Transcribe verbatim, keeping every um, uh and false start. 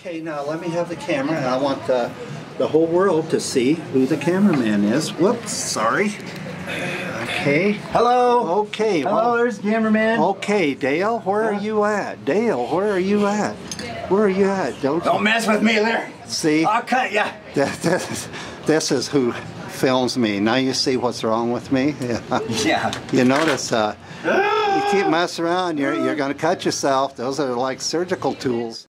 Okay, now let me have the camera, and I want the, the whole world to see who the cameraman is. Whoops, sorry. Okay. Hello. Okay. Hello, well, there's the cameraman. Okay, Dale, where are you at? Dale, where are you at? Where are you at? Don't, Don't mess with me, Larry. See? I'll cut ya. That, that, this is who films me. Now you see what's wrong with me? Yeah. Yeah. You notice, uh, you keep messing around, you're, you're going to cut yourself. Those are like surgical tools.